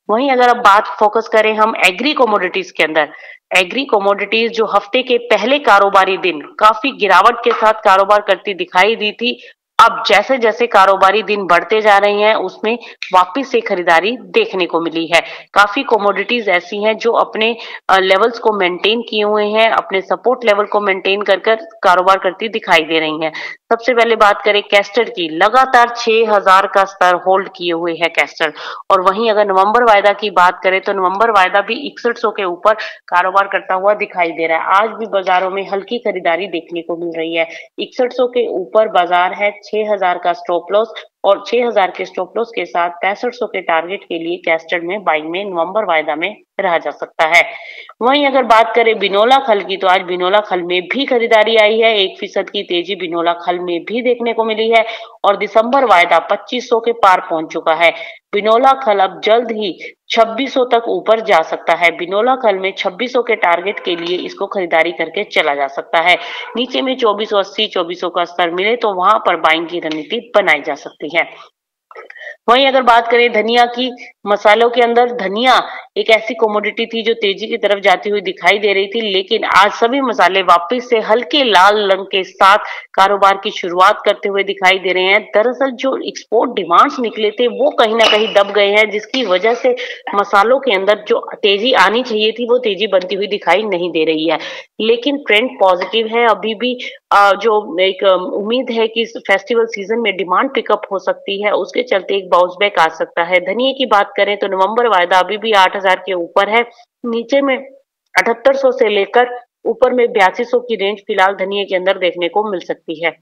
वहीं अगर अब बात फोकस करें हम एग्री कमोडिटीज के अंदर, एग्री कमोडिटीज जो हफ्ते के पहले कारोबारी दिन काफी गिरावट के साथ कारोबार करती दिखाई दी थी, अब जैसे जैसे कारोबारी दिन बढ़ते जा रहे हैं उसमें वापस से खरीदारी देखने को मिली है। काफी कमोडिटीज ऐसी हैं जो अपने लेवल्स को मेंटेन किए हुए हैं, अपने सपोर्ट लेवल को मेंटेन कर कर कारोबार करती दिखाई दे रही हैं। सबसे पहले बात करें कैस्टर की, लगातार 6000 का स्तर होल्ड किए हुए है कैस्टर। और वहीं अगर नवंबर वायदा की बात करें तो नवंबर वायदा भी 6100 के ऊपर कारोबार करता हुआ दिखाई दे रहा है। आज भी बाजारों में हल्की खरीदारी देखने को मिल रही है। 6100 के ऊपर बाजार है, 6000 का स्टॉप लॉस और 6000 के स्टॉप लॉस के साथ 6500 के टारगेट के लिए कैस्टर में बाइंग में नवंबर वायदा में रहा जा सकता है। वहीं अगर बात करें बिनोला खल की तो आज बिनोला खल में भी खरीदारी आई है, 1% की तेजी बिनोला खल में भी देखने को मिली है और दिसंबर वायदा 2500 के पार पहुंच चुका है। बिनोला खल अब जल्द ही 2600 तक ऊपर जा सकता है। बिनोला खल में 2600 के टारगेट के लिए इसको खरीदारी करके चला जा सकता है। नीचे में 2480 2400 का स्तर मिले तो वहां पर बाइंग की रणनीति बनाई जा सकती है। वहीं अगर बात करें धनिया की, मसालों के अंदर धनिया एक ऐसी कमोडिटी थी जो तेजी की तरफ जाती हुई दिखाई दे रही थी, लेकिन आज सभी मसाले वापस से हल्के लाल रंग के साथ कारोबार की शुरुआत करते हुए दिखाई दे रहे हैं। दरअसल जो एक्सपोर्ट डिमांड्स निकले थे वो कहीं ना कहीं दब गए हैं, जिसकी वजह से मसालों के अंदर जो तेजी आनी चाहिए थी वो तेजी बनती हुई दिखाई नहीं दे रही है। लेकिन ट्रेंड पॉजिटिव है अभी भी। जो एक उम्मीद है कि फेस्टिवल सीजन में डिमांड पिकअप हो सकती है, उसके चलते एक बाउंस बैक आ सकता है। धनिये की बात करें तो नवंबर वायदा अभी भी 8000 के ऊपर है, नीचे में 7800 से लेकर ऊपर में 8200 की रेंज फिलहाल धनिये के अंदर देखने को मिल सकती है।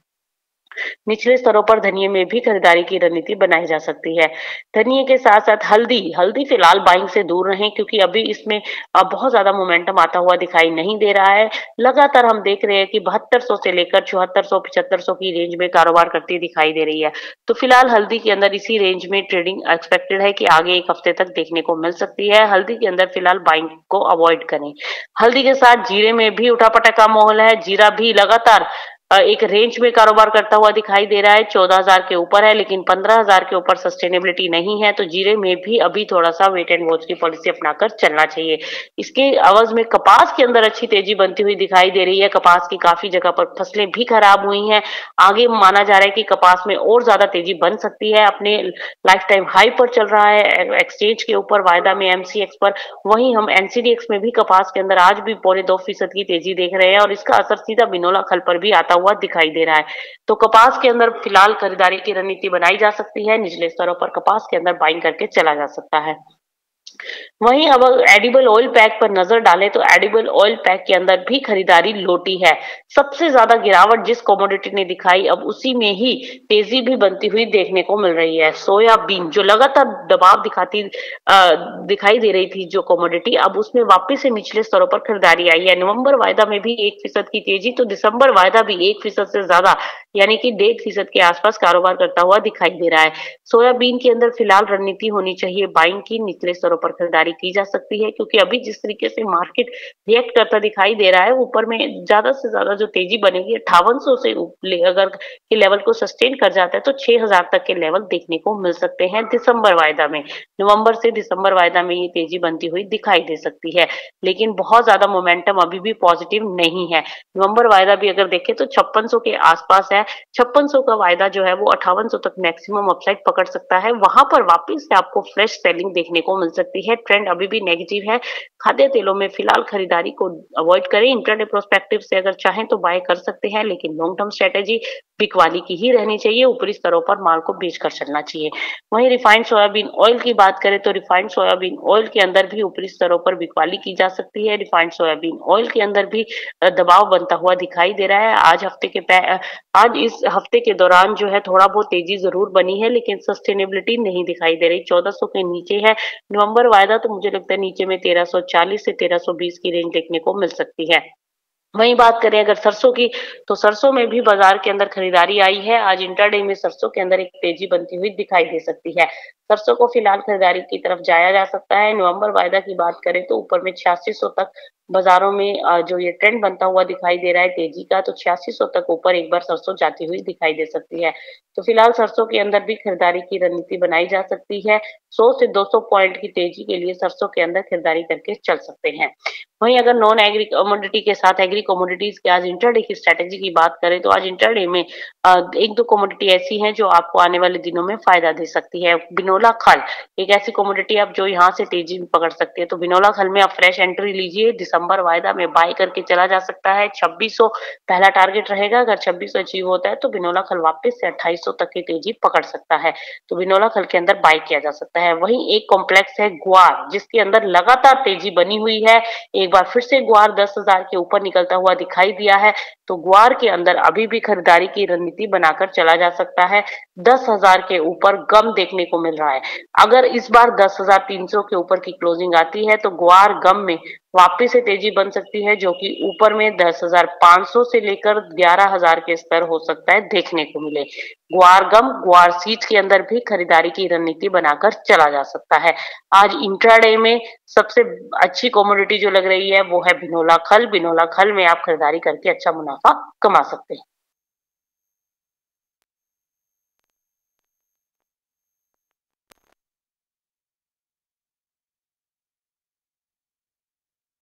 निचले स्तरों पर धनिये में भी खरीदारी की रणनीति बनाई जा सकती है। धनिये के साथ साथ हल्दी, हल्दी फिलहाल बाइंग से दूर रहें क्योंकि अभी इसमें बहुत ज्यादा मोमेंटम आता हुआ दिखाई नहीं दे रहा है। लगातार हम देख रहे हैं कि 7200 से लेकर 7400 7500 की रेंज में कारोबार करती दिखाई दे रही है। तो फिलहाल हल्दी के अंदर इसी रेंज में ट्रेडिंग एक्सपेक्टेड है कि आगे एक हफ्ते तक देखने को मिल सकती है। हल्दी के अंदर फिलहाल बाइंग को अवॉइड करें। हल्दी के साथ जीरे में भी उठापटक का माहौल है। जीरा भी लगातार एक रेंज में कारोबार करता हुआ दिखाई दे रहा है, 14,000 के ऊपर है लेकिन 15,000 के ऊपर सस्टेनेबिलिटी नहीं है, तो जीरे में भी अभी थोड़ा सा वेट एंड वॉच की पॉलिसी अपनाकर चलना चाहिए। इसके अवज में कपास के अंदर अच्छी तेजी बनती हुई दिखाई दे रही है। कपास की काफी जगह पर फसलें भी खराब हुई हैं। आगे माना जा रहा है कि कपास में और ज्यादा तेजी बन सकती है, अपने लाइफ टाइम हाई पर चल रहा है एक्सचेंज के ऊपर वायदा में एमसीएक्स पर। वहीं हम एनसीडीएक्स में भी कपास के अंदर आज भी 2.25% की तेजी देख रहे हैं और इसका असर सीधा बिनोला खल पर भी आता हुआ दिखाई दे रहा है। तो कपास के अंदर फिलहाल खरीदारी की रणनीति बनाई जा सकती है। निचले स्तरों पर कपास के अंदर बाइंग करके चला जा सकता है। वहीं अब एडिबल ऑयल पैक पर नजर डालें तो एडिबल ऑयल पैक के अंदर भी खरीदारी लोटी है। सबसे ज्यादा गिरावट जिस कमोडिटी ने दिखाई अब उसी में ही तेजी भी बनती हुई देखने को मिल रही है। सोयाबीन जो लगातार दबाव दिखाई दे रही थी जो कमोडिटी, अब उसमें वापस से निचले स्तरों पर खरीदारी आई है। नवंबर वायदा में भी 1% की तेजी, तो दिसंबर वायदा भी 1% से ज्यादा यानी कि 1.5% के आसपास कारोबार करता हुआ दिखाई दे रहा है। सोयाबीन के अंदर फिलहाल रणनीति होनी चाहिए बाइंग की, निचले स्तरों पर खरीदारी की जा सकती है क्योंकि अभी जिस तरीके से मार्केट रिएक्ट करता दिखाई दे रहा है, ऊपर में ज्यादा से ज्यादा जो तेजी बनेगी 5800 से अगर के लेवल को सस्टेन कर जाता है तो 6000 तक के लेवल देखने को मिल सकते हैं दिसंबर वायदा में। नवंबर से दिसंबर वायदा में ये तेजी बनती हुई दिखाई दे सकती है, लेकिन बहुत ज्यादा मोमेंटम अभी भी पॉजिटिव नहीं है। नवंबर वायदा भी अगर देखें तो 5600 के आसपास है। 5600 का वायदा जो है वो 5800 तक मैक्सिमम अपसाइड पकड़ सकता है। वहां पर वापस से आपको फ्रेश सेलिंग देखने को मिल सकती है। ट्रेंड अभी भी नेगेटिव है। खाद्य तेलों में फिलहाल खरीदारी को अवॉइड करें। इंट्राडे प्रोस्पेक्टिव से अगर चाहें तो बाय कर सकते हैं, लेकिन लॉन्ग टर्म स्ट्रेटेजी बिकवाली की ही रहनी चाहिए। ऊपरी स्तरों पर माल को बेच कर चलना चाहिए। वहीं रिफाइंड सोयाबीन ऑयल की बात करें तो रिफाइंड सोयाबीन ऑयल के अंदर भी ऊपरी स्तरों पर बिकवाली की जा सकती है। रिफाइंड सोयाबीन ऑयल के अंदर भी दबाव बनता हुआ दिखाई दे रहा है। आज इस हफ्ते के दौरान जो है थोड़ा बहुत तेजी जरूर बनी है, लेकिन सस्टेनेबिलिटी नहीं दिखाई दे रही। 1400 के नीचे है नवंबर वायदा, तो मुझे लगता है नीचे में 1340 से 1320 की रेंज देखने को मिल सकती है। वहीं बात करें अगर सरसों की, तो सरसों में भी बाजार के अंदर खरीदारी आई है। आज इंट्राडे में सरसों के अंदर एक तेजी बनती हुई दिखाई दे सकती है। सरसों को फिलहाल खरीदारी की तरफ जाया जा सकता है। नवंबर वायदा की बात करें तो ऊपर में 8600 तक बाज़ारों में जो ये ट्रेंड बनता हुआ दिखाई दे रहा है तेज़ी का, तो 8600 तक ऊपर एक बार सरसों जाती हुई दिखाई दे सकती है। तो फिलहाल सरसों के अंदर भी खरीदारी की रणनीति बनाई जा सकती है। 100 से 200 पॉइंट की तेज़ी के लिए सरसों के अंदर खरीदारी करके चल सकते हैं। वहीं अगर नॉन एग्री कमोडिटी के साथ एग्री कमोडिटीज़ के आज इंट्राडे की स्ट्रैटेजी की बात करें तो आज इंट्राडे में 1-2 कमोडिटी ऐसी हैं जो आपको आने वाले दिनों में फ़ायदा दे सकती है। बिनोला खल एक ऐसी कमोडिटी आप जो यहाँ से तेज़ी में पकड़ सकती है। तो बिनोला खल में आप फ्रेश एंट्री लीजिए, दिसंबर वायदा में बाय करके चला जा सकता है। 2600 पहला टारगेट रहेगा, अगर 2600 अचीव होता है तो बिनोला खल वापस से 2800 तक की तेज़ी पकड़ सकता है। तो बिनोला खल के अंदर बाय किया जा सकता है। वहीं एक कॉम्प्लेक्स है ग्वार, जिसके अंदर लगातार तेज़ी बनी हुई है। एक बार फिर से ग्वार 10,000 के ऊपर निकलता हुआ दिखाई दिया है, तो ग्वार के अंदर अभी भी खरीदारी की रणनीति बनाकर चला जा सकता है। 10,000 के ऊपर गम देखने को मिल रहा है। अगर इस बार 10,300 के ऊपर की क्लोजिंग आती है तो ग्वार गम में वापस से तेजी बन सकती है, जो कि ऊपर में 10,500 से लेकर 11,000 के स्तर हो सकता है देखने को मिले। ग्वार गम, ग्वार सीड्स के अंदर भी खरीदारी की रणनीति बनाकर चला जा सकता है। आज इंट्राडे में सबसे अच्छी कमोडिटी जो लग रही है वो है बिनोला खल। बिनोला खल में आप खरीदारी करके अच्छा मुनाफा कमा सकते हैं।